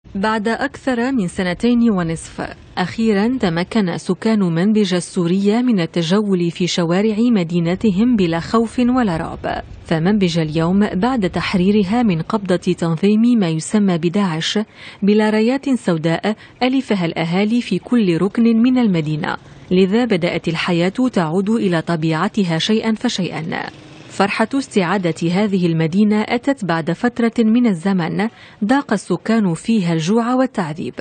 بعد أكثر من 2.5 سنين، أخيرا تمكن سكان منبج السورية من التجول في شوارع مدينتهم بلا خوف ولا رعب. فمنبج اليوم بعد تحريرها من قبضة تنظيم ما يسمى بداعش بلا رايات سوداء ألفها الأهالي في كل ركن من المدينة، لذا بدأت الحياة تعود إلى طبيعتها شيئا فشيئا. فرحة استعادة هذه المدينة أتت بعد فترة من الزمن ضاق السكان فيها الجوع والتعذيب.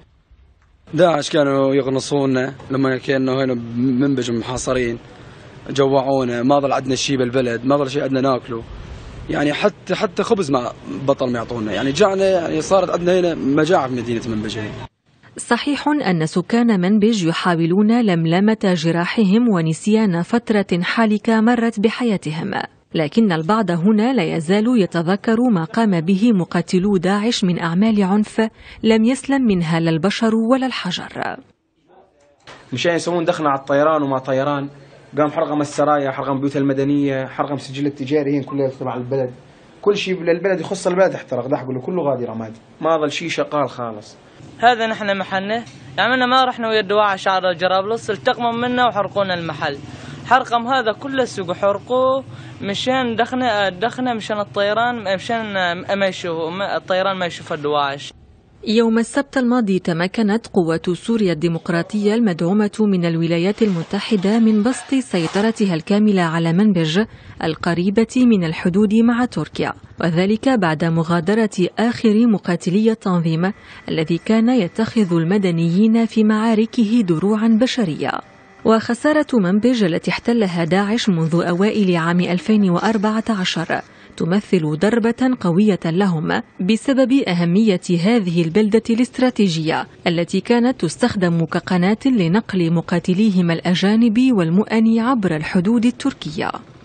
داعش كانوا يغنصونا لما كانوا هنا بمنبج محاصرين، جوعونا، ما ظل عندنا شيء بالبلد، ما ظل شيء عندنا ناكله، يعني حتى خبز ما بطل ما يعطونا، يعني جعنا، يعني صارت عندنا هنا مجاعة في مدينة منبج. صحيح أن سكان منبج يحاولون لملمة جراحهم ونسيان فترة حالكة مرت بحياتهم، لكن البعض هنا لا يزال يتذكر ما قام به مقاتلو داعش من أعمال عنف لم يسلم منها لا البشر ولا الحجر. مشان يسوون دخنة على الطيران وما طيران، قام حرقم السرايا، حرقم بيوت المدنية، حرقم سجل التجاري كلها تبع البلد، كل شيء للبلد يخص البلد احترق، ده حقول كله غادي رماد، ما ظل شيء شغال خالص. هذا نحن محلنا، عملنا ما رحنا ويا الدواعي شعر جرابلس، التقموا منا وحرقونا المحل. حرقم هذا كل السوق حرقوه مشان دخنه مشان الطيران، مشان ما يشوف الطيران ما يشوف الدواعش. يوم السبت الماضي تمكنت قوات سوريا الديمقراطية المدعومة من الولايات المتحدة من بسط سيطرتها الكاملة على منبج القريبة من الحدود مع تركيا، وذلك بعد مغادرة آخر مقاتلي التنظيم الذي كان يتخذ المدنيين في معاركه دروعا بشرية. وخسارة منبج التي احتلها داعش منذ أوائل عام 2014 تمثل ضربة قوية لهم بسبب أهمية هذه البلدة الاستراتيجية التي كانت تستخدم كقناة لنقل مقاتليهم الأجانب والمؤن عبر الحدود التركية.